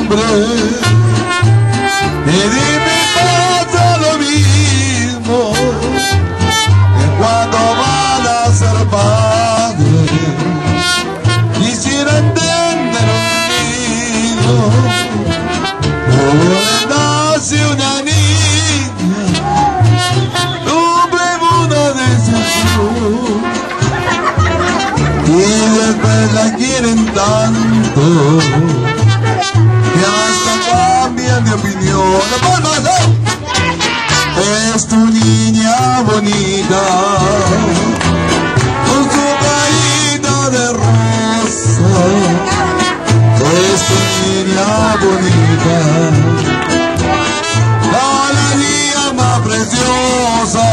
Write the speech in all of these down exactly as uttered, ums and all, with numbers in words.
nombre. Y dime pasa lo mismo que cuando van a ser padres. Quisiera entender un niño como le nace una niña. Tuve una decepción y después la quieren tanto que hasta cambian de opinión. Es tu niña bonita con su carita de rosa. Es tu niña bonita, la niña más preciosa.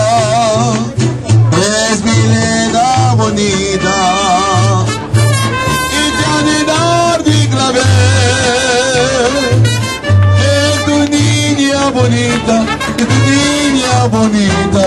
Es mi nena bonita y Janidad de Clavel. Es tu niña bonita, es tu niña bonita.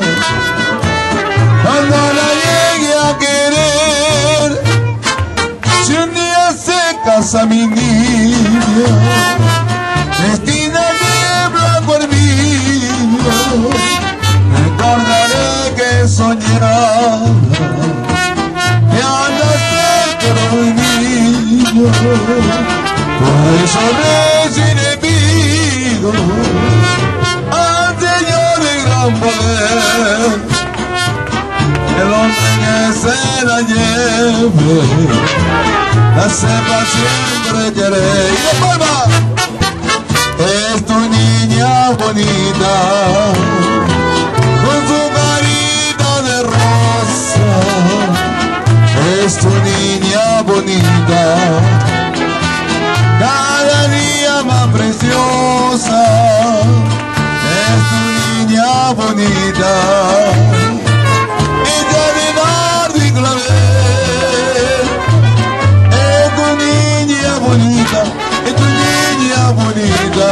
Cuando la llegue a querer, si un día se casa mi niña, vestida de blanco hervido, recordaré que soñaba que andas cerca de un niño. Por eso rezo y le pido al Señor de gran poder, el hombre que se la lleve, la sepa siempre querer. Y de palma, es tu niña bonita con su carita de rosa. Es tu niña bonita, cada día más preciosa. Es tu niña bonita y Janidad de Clavel. Es tu niña bonita, es tu niña bonita.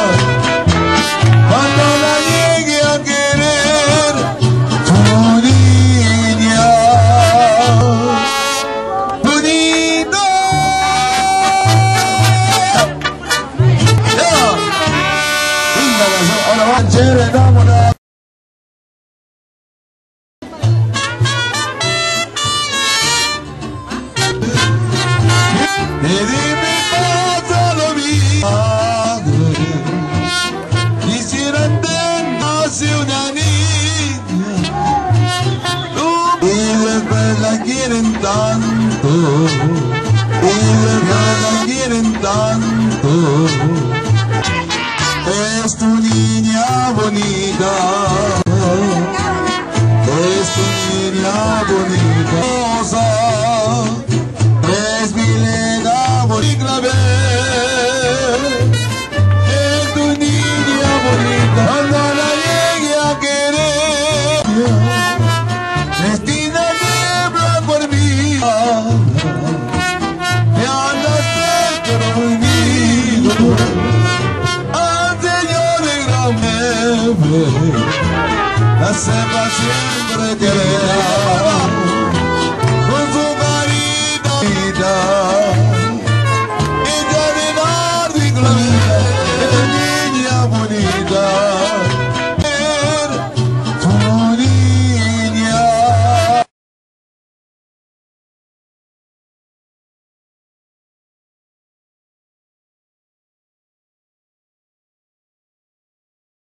Cuando la llegue a querer, tu niña bonita. Yeah. Linda canción. Ahora va chévere, enamorada. Y dime pasa lo mismo. Quisiera entender hace una niña y después la quieren tanto, y después la quieren tanto. Es tu niña bonita, es tu niña bonita. Es mi nena bonita. Es tu niña bonita. Cuando la llegue a querer, vestida de blanco hervido, que andas cerca de un niño. Al Señor de gran poder, la sepa siempre querer.